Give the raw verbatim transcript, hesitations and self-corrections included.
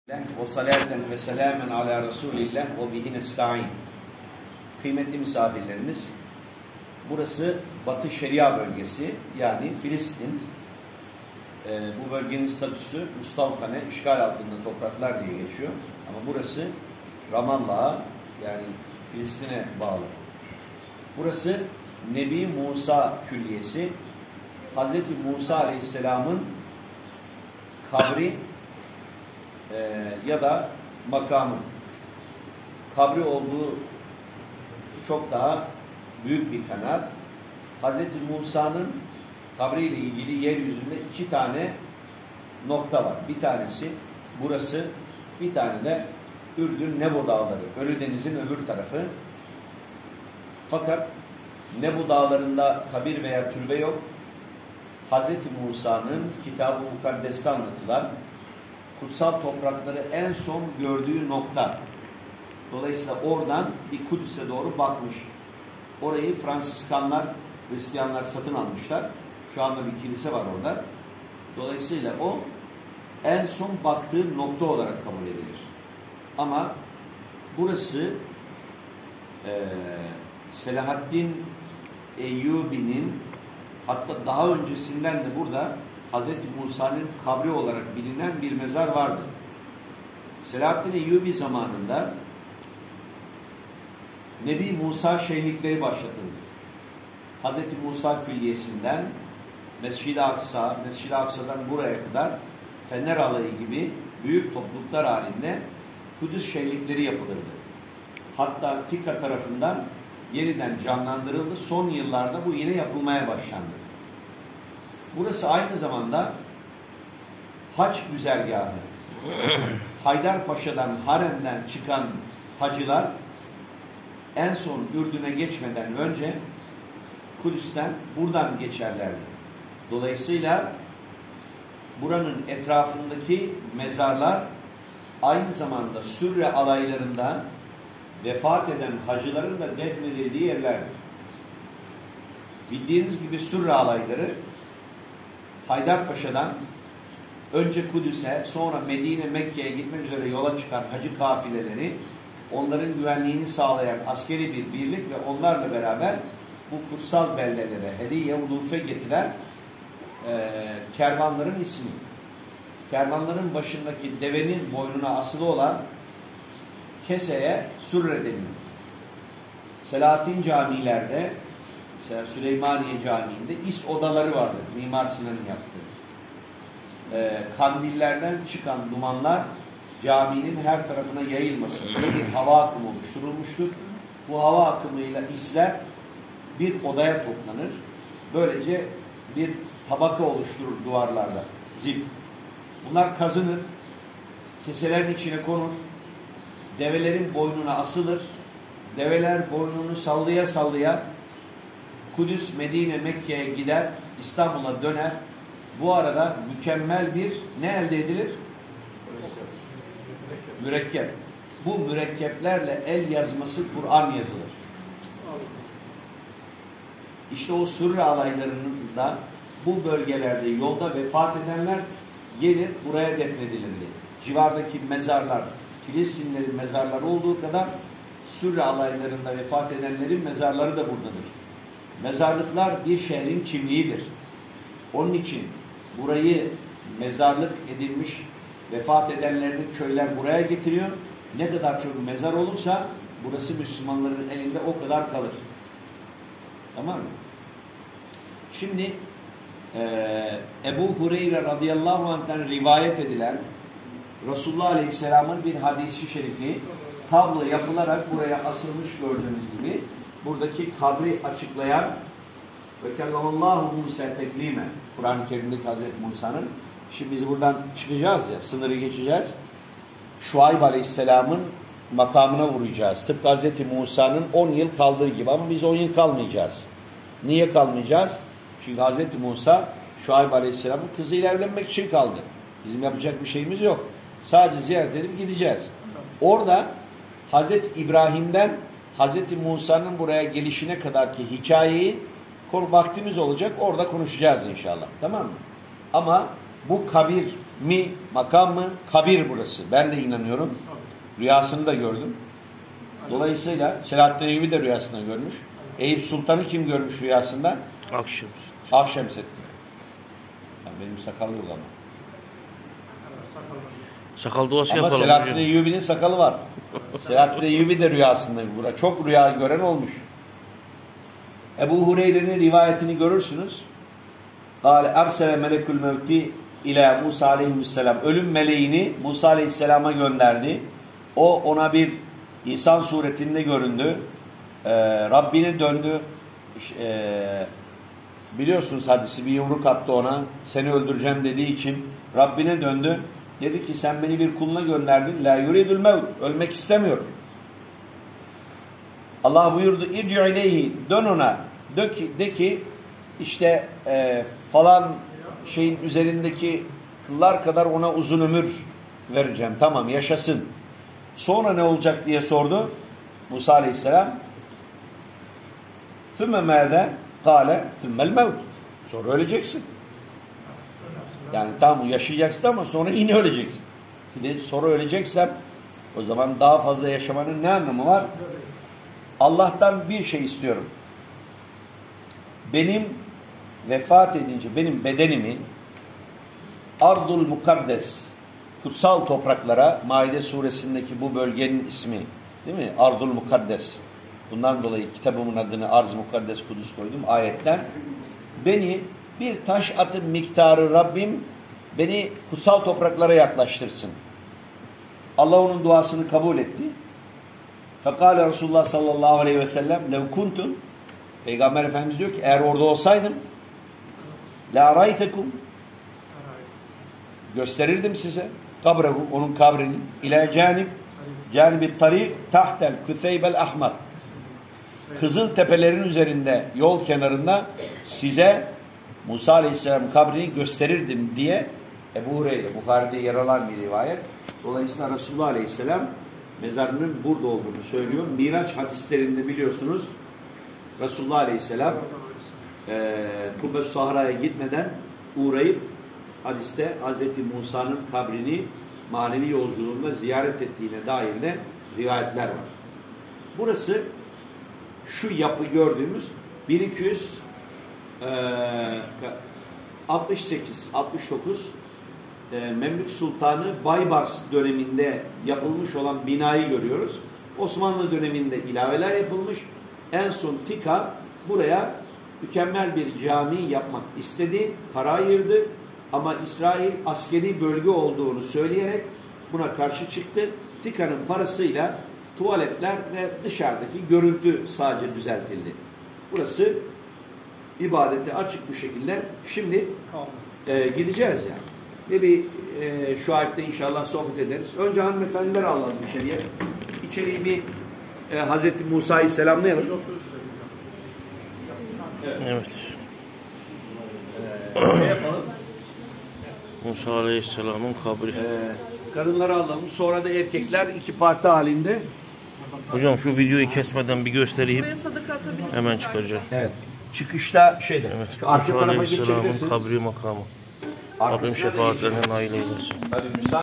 Ve salaten ve selamen ala Resulillah ve bihi nesta'in. Kıymetli misafirlerimiz, burası Batı Şeria bölgesi, yani Filistin. Ee, bu bölgenin statüsü Mustavkane, işgal altında topraklar diye geçiyor. Ama burası Ramallah'a, yani Filistin'e bağlı. Burası Nebi Musa Külliyesi. Hazreti Musa Aleyhisselam'ın kabri e, ya da makamı. Kabri olduğu çok daha büyük bir kanaat. Hazreti Musa'nın kabriyle ilgili yeryüzünde iki tane nokta var. Bir tanesi burası, bir tane de Ürdün Nebo Dağları. Ölüdeniz'in öbür tarafı. Fakat Nebo Dağları'nda kabir veya türbe yok. Hazreti Musa'nın Kitab-ı Mukaddes'te anlatılan kutsal toprakları en son gördüğü nokta. Dolayısıyla oradan bir Kudüs'e doğru bakmış. Orayı Fransızkanlar, Hristiyanlar satın almışlar. Şu anda bir kilise var orada. Dolayısıyla o en son baktığı nokta olarak kabul edilir. Ama burası e, Selahaddin Eyyubi'nin, hatta daha öncesinden de burada Hazreti Musa'nın kabri olarak bilinen bir mezar vardı. Selahaddin Eyyubi zamanında Nebi Musa şenlikleri başlatıldı. Hazreti Musa Külliyesi'nden Mescid-i Aksa, Mescid-i Aksa'dan buraya kadar Fener Alayı gibi büyük topluluklar halinde Kudüs şenlikleri yapılırdı. Hatta TİKA tarafından yeniden canlandırıldı. Son yıllarda bu yine yapılmaya başlandı. Burası aynı zamanda hac güzergahı. Haydarpaşa'dan, haremden çıkan hacılar en son Ürdün'e geçmeden önce Kudüs'ten buradan geçerlerdi. Dolayısıyla buranın etrafındaki mezarlar aynı zamanda Sürre alaylarında vefat eden hacıların da defnedildiği yerlerdir. Bildiğiniz gibi Sürre alayları Haydarpaşa'dan önce Kudüs'e, sonra Medine, Mekke'ye gitmek üzere yola çıkan hacı kafileleri, onların güvenliğini sağlayan askeri bir birlik ve onlarla beraber bu kutsal beldelere hediye, ulufe getiren e, kervanların ismi. Kervanların başındaki devenin boynuna asılı olan keseye Sürre deniyor. Selahattin camilerde, mesela Süleymaniye Camii'nde is odaları vardır. Mimar Sinan'ın yaptığı. Ee, kandillerden çıkan dumanlar caminin her tarafına yayılması diye bir hava akımı oluşturulmuştur. Bu hava akımıyla isler bir odaya toplanır. Böylece bir tabaka oluşturur duvarlarda. Zift. Bunlar kazınır. Keselerin içine konur. Develerin boynuna asılır. Develer boynunu sallaya sallaya Kudüs, Medine, Mekke'ye gider, İstanbul'a döner. Bu arada mükemmel bir ne elde edilir? Mürekkep. Bu mürekkeplerle el yazması Kur'an yazılır. İşte o Sürre alaylarında bu bölgelerde yolda vefat edenler gelir buraya defnedilirdi. Civardaki mezarlar, Filistinlerin mezarları olduğu kadar Sürre alaylarında vefat edenlerin mezarları da buradadır. Mezarlıklar bir şehrin kimliğidir. Onun için burayı mezarlık edilmiş vefat edenlerini köyler buraya getiriyor. Ne kadar çok mezar olursa burası Müslümanların elinde o kadar kalır. Tamam mı? Şimdi e, Ebu Hureyre radıyallahu anh'tan rivayet edilen Resulullah Aleyhisselam'ın bir hadisi şerifi tablo yapılarak buraya asılmış gördüğünüz gibi. Buradaki kabri açıklayan ve kellamallahu Musa teklime, Kur'an-ı Kerim'deki Hazreti Musa'nın. Şimdi biz buradan çıkacağız ya, sınırı geçeceğiz. Şuayb Aleyhisselam'ın makamına vuracağız. Tıpkı Hazreti Musa'nın on yıl kaldığı gibi, ama biz on yıl kalmayacağız. Niye kalmayacağız? Çünkü Hazreti Musa Şuayb Aleyhisselam'ın kızıyla evlenmek için kaldı. Bizim yapacak bir şeyimiz yok. Sadece ziyaret edip gideceğiz. Orada Hazreti İbrahim'den Hazreti Musa'nın buraya gelişine kadarki hikayeyi konu vaktimiz olacak. Orada konuşacağız inşallah. Tamam mı? Ama bu kabir mi, makam mı, kabir burası. Ben de inanıyorum. Rüyasını da gördüm. Dolayısıyla Selahaddin Eyyubi de rüyasında görmüş. Eyüp Sultan'ı kim görmüş rüyasında? Akşemseddin. Akşemseddin. Yani benim sakal yok ama. Sakal duası Ama yapalım. Selahaddin Eyyubi'nin sakalı var. Selahaddin Eyyubi de rüyasında. Burada çok rüya gören olmuş. Ebu Hureyre'nin rivayetini görürsünüz. Kâle ersele melekül mevti ila Musa aleyhisselam. Ölüm meleğini Musa aleyhisselama gönderdi. O ona bir insan suretinde göründü. Ee, Rabbine döndü. Ee, biliyorsunuz hadisi, bir yumruk attı ona. Seni öldüreceğim dediği için Rabbine döndü. Dedi ki sen beni bir kuluna gönderdin. La yuridul mevt. Ölmek istemiyor. Allah buyurdu. İrci ileyhi. Dön ona. De ki, de ki işte e, falan şeyin üzerindeki kıllar kadar ona uzun ömür vereceğim. Tamam, yaşasın. Sonra ne olacak diye sordu Musa aleyhisselam. Thümme mâze kâle thümmel mevt. Sonra öleceksin. Yani tamam, yaşayacaksın ama sonra yine öleceksin. Şimdi sonra öleceksem o zaman daha fazla yaşamanın ne anlamı var? Allah'tan bir şey istiyorum. Benim vefat edince benim bedenimi Ardul Mukaddes, kutsal topraklara, Maide suresindeki bu bölgenin ismi, değil mi? Ardul Mukaddes. Bundan dolayı kitabımın adını Arz Mukaddes Kudüs koydum ayetten. Beni bir taş atım miktarı Rabbim beni kutsal topraklara yaklaştırsın. Allah onun duasını kabul etti. Fekale Resulullah sallallahu aleyhi ve sellem lev kuntun, Peygamber Efendimiz diyor ki eğer orada olsaydım la raytekum, gösterirdim size kabrehu, onun kabrini, ila canib canibi tarik tahtel kütheybel ahmar, Kızıl tepelerin üzerinde, yol kenarında size Musa aleyhisselam kabrini gösterirdim diye Ebu Hureyre, Bukhari'de yer alan bir rivayet. Dolayısıyla Resulullah aleyhisselam mezarının burada olduğunu söylüyor. Miraç hadislerinde biliyorsunuz Resulullah aleyhisselam e, Kubbe Sahra'ya gitmeden uğrayıp hadiste Hazreti Musa'nın kabrini manevi yolculuğunda ziyaret ettiğine dair de rivayetler var. Burası şu yapı gördüğümüz bin iki yüz altmış sekiz altmış dokuz e, Memlük Sultanı Baybars döneminde yapılmış olan binayı görüyoruz. Osmanlı döneminde ilaveler yapılmış. En son Tika buraya mükemmel bir cami yapmak istedi. Para ayırdı. Ama İsrail askeri bölge olduğunu söyleyerek buna karşı çıktı. Tika'nın parasıyla tuvaletler ve dışarıdaki görüntü sadece düzeltildi. Burası ibadete açık bir şekilde şimdi e, gideceğiz yani. Ve bir e, şu ayette inşallah sohbet ederiz. Önce hanımefendiler alalım içeriye. İçeriği bir e, Hazreti Musa'yı selamlayalım. Evet. evet. Ee, ne yapalım? Musa Aleyhisselam'ın kabri. Ee, kadınları alalım. Sonra da erkekler iki parti halinde. Hocam şu videoyu kesmeden bir göstereyim. Hemen çıkaracağım. Evet. Çıkışta şeyde. Evet. Arka Musa tarafa Aleyhisselam'ın geçebilirsiniz. kabri makamı. Arkasına Rabbim şefaatlerine nail eylesin. Tabii,